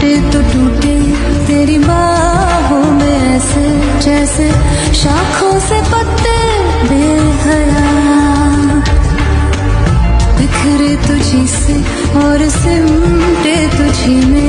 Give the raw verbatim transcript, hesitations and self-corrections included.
मेरे तो टूटे तेरी बाहों में ऐसे जैसे शाखों से पत्ते बेहया, बिखरे तुझी से और सिमटे तुझी में